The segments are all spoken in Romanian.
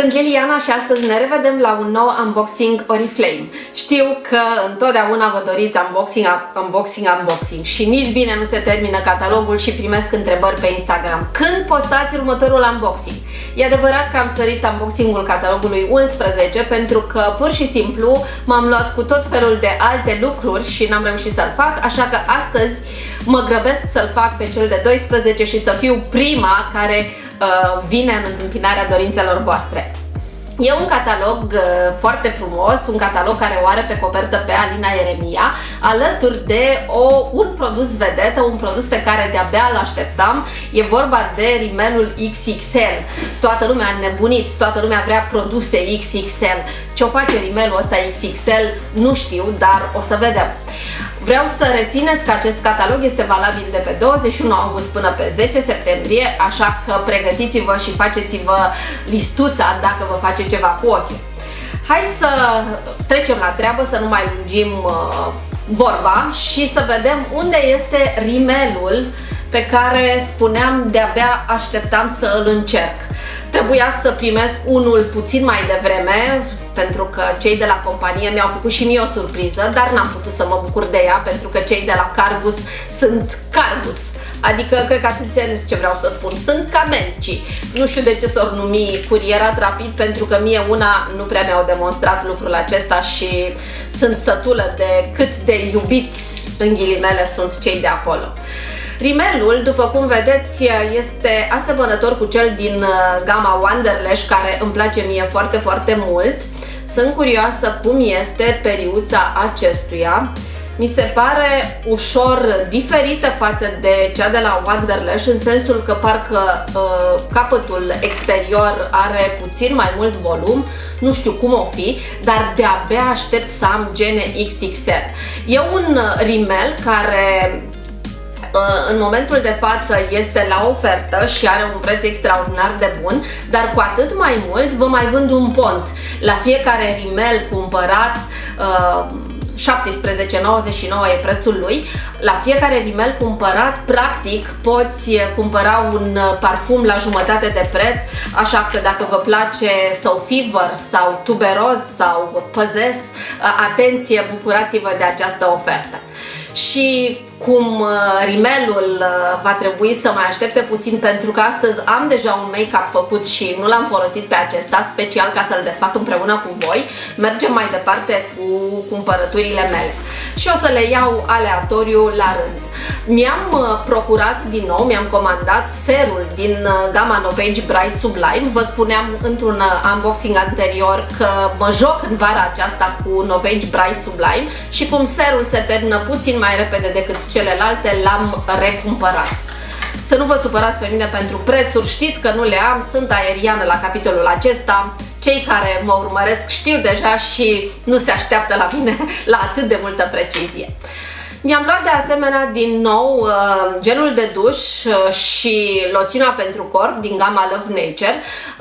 Sunt Liliana și astăzi ne revedem la un nou unboxing Oriflame. Știu că întotdeauna vă doriți unboxing și nici bine nu se termină catalogul și primesc întrebări pe Instagram. Când postați următorul unboxing? E adevărat că am sărit unboxingul catalogului 11 pentru că pur și simplu m-am luat cu tot felul de alte lucruri și n-am reușit să-l fac, așa că astăzi mă grăbesc să-l fac pe cel de 12 și să fiu prima care vine în întâmpinarea dorințelor voastre. E un catalog foarte frumos, un catalog care o are pe copertă pe Alina Ieremia, alături de un produs vedetă, un produs pe care de-abia îl așteptam. E vorba de rimelul XXL. Toată lumea a nebunit, toată lumea vrea produse XXL. Ce o face rimelul ăsta XXL nu știu, dar o să vedem. Vreau să rețineți că acest catalog este valabil de pe 21 august până pe 10 septembrie, așa că pregătiți-vă și faceți-vă listuța dacă vă face ceva cu ochii. Hai să trecem la treabă, să nu mai lungim vorba și să vedem unde este rimelul pe care spuneam de-abia așteptam să îl încerc. Trebuia să primesc unul puțin mai devreme, pentru că cei de la companie mi-au făcut și mie o surpriză, dar n-am putut să mă bucur de ea, pentru că cei de la Cargus sunt Cargus. Adică, cred că ați înțeles ce vreau să spun. Sunt ca Menci. Nu știu de ce s-or numi curierat rapid, pentru că mie una nu prea mi-au demonstrat lucrul acesta și sunt sătulă de cât de iubiți, în ghilimele, sunt cei de acolo. Rimelul, după cum vedeți, este asemănător cu cel din gama Wanderlash, care îmi place mie foarte, foarte mult. Sunt curioasă cum este periuța acestuia. Mi se pare ușor diferită față de cea de la Wanderlash, în sensul că parcă capătul exterior are puțin mai mult volum, nu știu cum o fi, dar de-abia aștept să am gene XXL. E un rimel care în momentul de față este la ofertă și are un preț extraordinar de bun, dar cu atât mai mult vă mai vând un pont. La fiecare rimel cumpărat, 17,99 e prețul lui, la fiecare rimel cumpărat, practic, poți cumpăra un parfum la jumătate de preț, așa că dacă vă place Soul Fever sau Tuberoz sau Păzes, atenție, bucurați-vă de această ofertă. Și cum rimelul va trebui să mai aștepte puțin, pentru că astăzi am deja un make-up făcut și nu l-am folosit pe acesta, special ca să-l desfac împreună cu voi, mergem mai departe cu cumpărăturile mele. Și o să le iau aleatoriu la rând. Mi-am procurat din nou, mi-am comandat serul din gama Novage Bright Sublime. Vă spuneam într-un unboxing anterior că mă joc în vara aceasta cu Novage Bright Sublime și cum serul se termină puțin mai repede decât celelalte, l-am recumpărat. Să nu vă supărați pe mine pentru prețuri, știți că nu le am, sunt aeriană la capitolul acesta. Cei care mă urmăresc știu deja și nu se așteaptă la mine la atât de multă precizie. Mi-am luat de asemenea din nou gelul de duș și loțiunea pentru corp din gama Love Nature,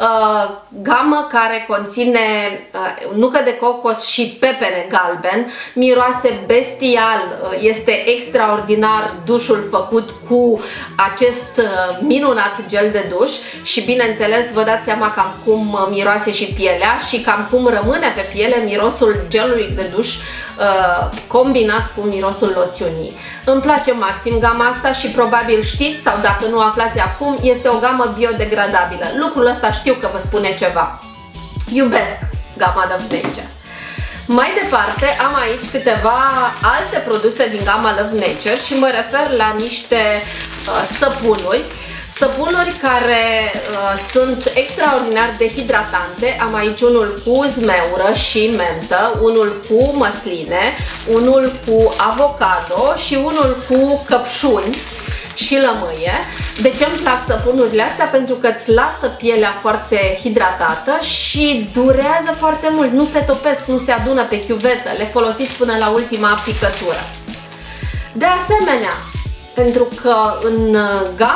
gamă care conține nucă de cocos și pepene galben, miroase bestial, este extraordinar dușul făcut cu acest minunat gel de duș și bineînțeles vă dați seama cam cum miroase și pielea și cam cum rămâne pe piele mirosul gelului de duș combinat cu mirosul loțiunii. Îmi place maxim gama asta și probabil știți, sau dacă nu aflați acum, este o gamă biodegradabilă. Lucrul ăsta știu că vă spune ceva. Iubesc gama Love Nature. Mai departe am aici câteva alte produse din gama Love Nature și mă refer la niște săpunuri. Săpunuri care sunt extraordinar de hidratante. Am aici unul cu zmeură și mentă, unul cu măsline, unul cu avocado și unul cu căpșuni și lămâie. De ce îmi plac săpunurile astea? Pentru că îți lasă pielea foarte hidratată și durează foarte mult. Nu se topesc, nu se adună pe chiuvetă. Le folosiți până la ultima aplicătură. De asemenea, pentru că în gama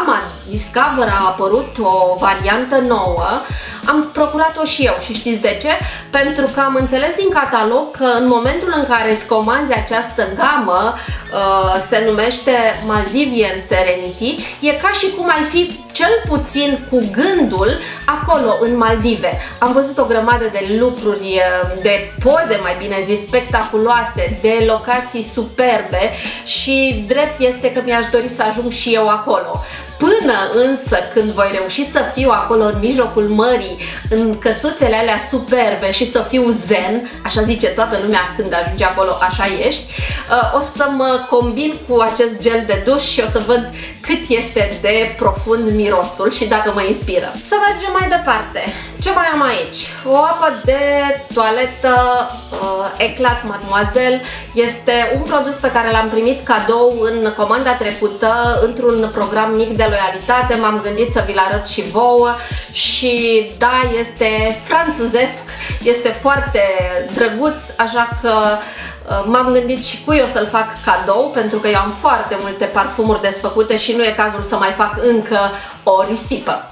Discover a apărut o variantă nouă, am procurat-o și eu și știți de ce? Pentru că am înțeles din catalog că în momentul în care îți comanzi această gamă, se numește Maldivian Serenity, e ca și cum ai fi cel puțin cu gândul acolo în Maldive. Am văzut o grămadă de lucruri, de poze, mai bine zis, spectaculoase, de locații superbe și drept este că mi-aș dori să ajung și eu acolo. Până însă când voi reuși să fiu acolo în mijlocul mării, în căsuțele alea superbe și să fiu zen, așa zice toată lumea când ajunge acolo, așa ești, o să mă combin cu acest gel de duș și o să văd cât este de profund mirosul și dacă mă inspiră. Să mergem mai departe. Ce mai am aici? O apă de toaletă Eclat Mademoiselle. Este un produs pe care l-am primit cadou în comanda trecută într-un program mic de loialitate. M-am gândit să vi-l arăt și vouă și da, este franțuzesc, este foarte drăguț, așa că m-am gândit și cui o să-l fac cadou, pentru că eu am foarte multe parfumuri desfăcute și nu e cazul să mai fac încă o risipă.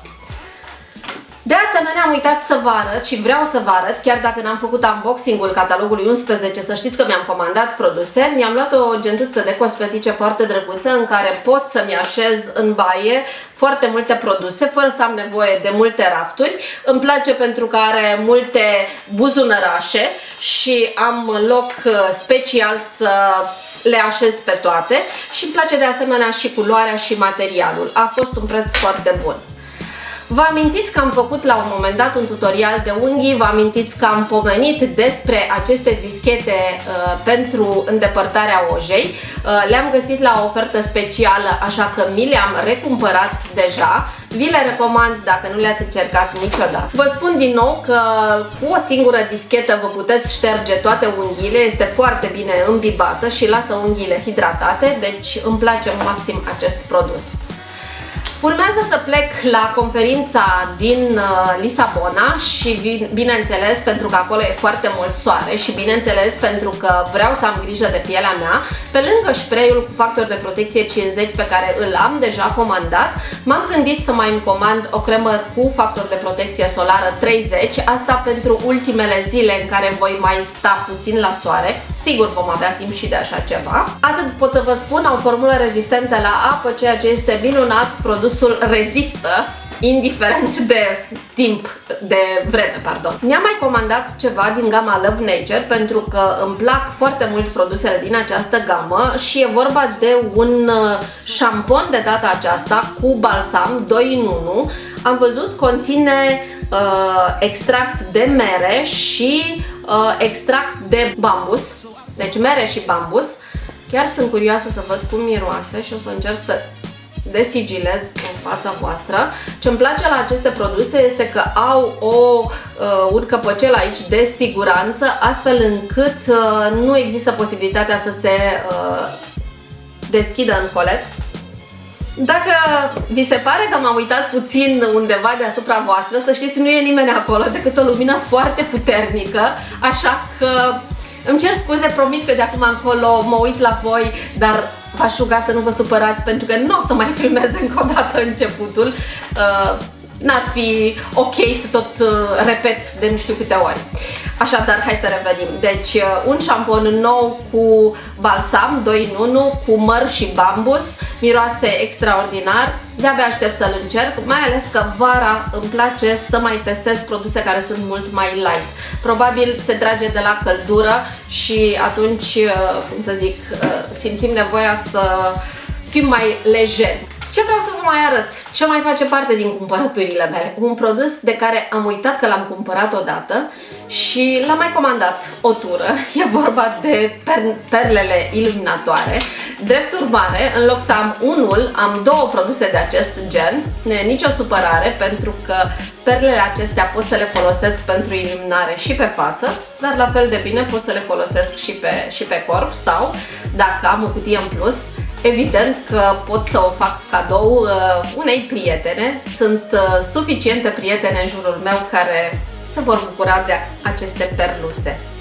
De asemenea, am uitat să vă arăt și vreau să vă arăt, chiar dacă n-am făcut unboxing-ul catalogului 11, să știți că mi-am comandat produse. Mi-am luat o gentuță de cosmetice foarte drăguță în care pot să-mi așez în baie foarte multe produse, fără să am nevoie de multe rafturi. Îmi place pentru că are multe buzunărașe și am loc special să le așez pe toate și îmi place de asemenea și culoarea și materialul. A fost un preț foarte bun. Vă amintiți că am făcut la un moment dat un tutorial de unghii, vă amintiți că am pomenit despre aceste dischete pentru îndepărtarea ojei. Le-am găsit la o ofertă specială, așa că mi le-am recumpărat deja. Vi le recomand dacă nu le-ați încercat niciodată. Vă spun din nou că cu o singură dischetă vă puteți șterge toate unghiile, este foarte bine îmbibată și lasă unghiile hidratate, deci îmi place maxim acest produs. Urmează să plec la conferința din Lisabona și bineînțeles pentru că acolo e foarte mult soare și bineînțeles pentru că vreau să am grijă de pielea mea, pe lângă spray-ul cu factor de protecție 50 pe care îl am deja comandat, m-am gândit să mai îmi comand o cremă cu factor de protecție solară 30, asta pentru ultimele zile în care voi mai sta puțin la soare. Sigur vom avea timp și de așa ceva. Atât pot să vă spun, au o formulă rezistentă la apă, ceea ce este minunat. Produsul rezistă indiferent de timp, de vreme, pardon. Mi-am mai comandat ceva din gama Love Nature pentru că îmi plac foarte mult produsele din această gamă și e vorba de un șampon de data aceasta cu balsam 2 în 1. Am văzut, conține extract de mere și extract de bambus, deci mere și bambus. Chiar sunt curioasă să văd cum miroase și o să încerc să desigilez în fața voastră. Ce-mi place la aceste produse este că au un căpăcel aici de siguranță, astfel încât nu există posibilitatea să se deschidă în colet. Dacă vi se pare că m-am uitat puțin undeva deasupra voastră, să știți, nu e nimeni acolo decât o lumină foarte puternică, așa că îmi cer scuze, promit că de acum încolo mă uit la voi, dar v-aș ruga să nu vă supărați pentru că nu o să mai filmez încă o dată începutul. N-ar fi ok să tot repet de nu știu câte ori. Așadar, hai să revenim. Deci, un șampon nou cu balsam 2 în 1, cu măr și bambus, miroase extraordinar. De-abia aștept să-l încerc, mai ales că vara îmi place să mai testez produse care sunt mult mai light. Probabil se trage de la căldură și atunci, cum să zic, simțim nevoia să fim mai lejeri. Ce vreau să vă mai arăt? Ce mai face parte din cumpărăturile mele? Un produs de care am uitat că l-am cumpărat odată și l-am mai comandat o tură. E vorba de perlele iluminatoare. Drept urmare, în loc să am unul, am 2 produse de acest gen. Nu e nicio supărare pentru că perlele acestea pot să le folosesc pentru iluminare și pe față, dar la fel de bine pot să le folosesc și pe corp sau, dacă am o cutie în plus, evident că pot să o fac cadou unei prietene. Sunt suficiente prietene în jurul meu care se vor bucura de aceste perluțe.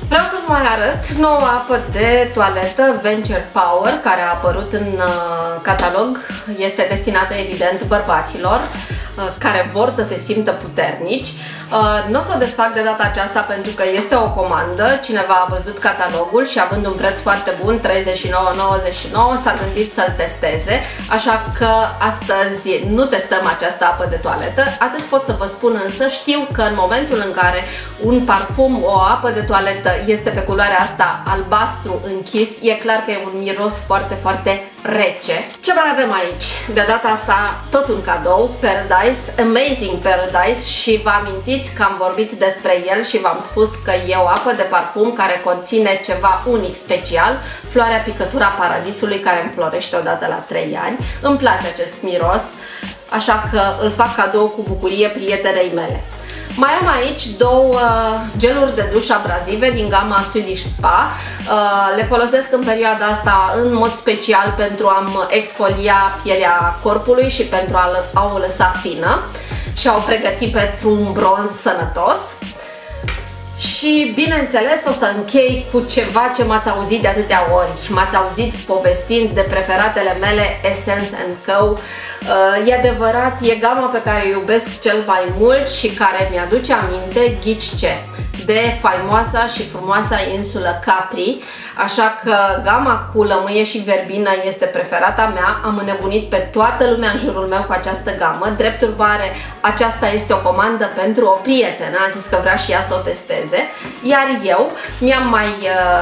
Vreau să vă mai arăt noua apă de toaletă Venture Power, care a apărut în catalog. Este destinată evident bărbaților care vor să se simtă puternici. Nu o să o desfac de data aceasta pentru că este o comandă. Cineva a văzut catalogul și având un preț foarte bun, 39,99, s-a gândit să-l testeze. Așa că astăzi nu testăm această apă de toaletă. Atât pot să vă spun însă, știu că în momentul în care un parfum, o apă de toaletă este pe culoarea asta albastru închis, e clar că e un miros foarte, foarte rece. Ce mai avem aici? De data asta tot un cadou, Paradise, Amazing Paradise, și vă amintiți că am vorbit despre el și v-am spus că e o apă de parfum care conține ceva unic special, floarea picătura paradisului, care înflorește odată la 3 ani. Îmi place acest miros, așa că îl fac cadou cu bucurie prietenei mele. Mai am aici două geluri de duș abrazive din gama Swedish Spa. Le folosesc în perioada asta în mod special pentru a-mi exfolia pielea corpului și pentru a o lăsa fină și a o pregăti pentru un bronz sănătos. Și bineînțeles o să închei cu ceva ce m-ați auzit de atâtea ori. M-ați auzit povestind de preferatele mele Essence & Co. E adevărat, e gama pe care o iubesc cel mai mult și care mi-aduce aminte, ghici ce, de faimoasa și frumoasa insulă Capri, așa că gama cu lămâie și verbină este preferata mea. Am înnebunit pe toată lumea în jurul meu cu această gamă. Drept urmare, aceasta este o comandă pentru o prietenă, a zis că vrea și ea să o testeze, iar eu mi-am mai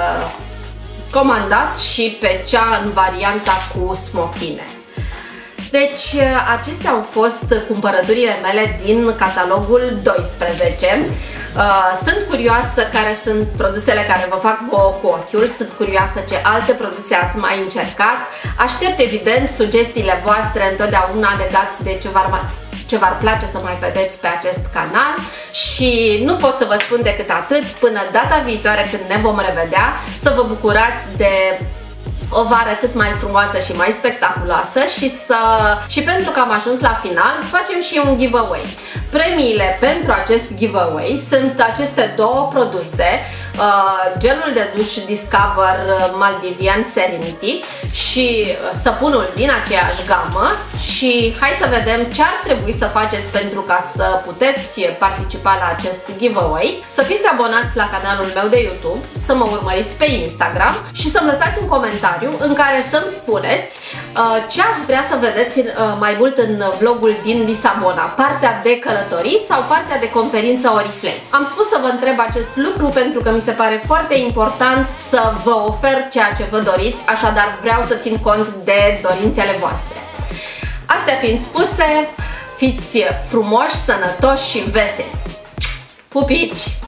comandat și pe cea în varianta cu smochine. Deci acestea au fost cumpărăturile mele din catalogul 12. Sunt curioasă care sunt produsele care vă fac vouă cu ochiul, sunt curioasă ce alte produse ați mai încercat. Aștept evident sugestiile voastre întotdeauna legate de ce v-ar place să mai vedeți pe acest canal și nu pot să vă spun decât atât. Până data viitoare când ne vom revedea, să vă bucurați de o vară cât mai frumoasă și mai spectaculoasă și pentru că am ajuns la final, facem și un giveaway. Premiile pentru acest giveaway sunt aceste două produse, gelul de duș Discover Maldivian Serenity și săpunul din aceeași gamă. Și hai să vedem ce ar trebui să faceți pentru ca să puteți participa la acest giveaway. Să fiți abonați la canalul meu de YouTube, să mă urmăriți pe Instagram și să-mi lăsați un comentariu în care să-mi spuneți ce ați vrea să vedeți mai mult în vlogul din Lisabona, partea de călătorii sau partea de conferință Oriflame. Am spus să vă întreb acest lucru pentru că mi se pare foarte important să vă ofer ceea ce vă doriți, așadar vreau să țin cont de dorințele voastre. Astea fiind spuse, fiți frumoși, sănătoși și veseli! Pupici!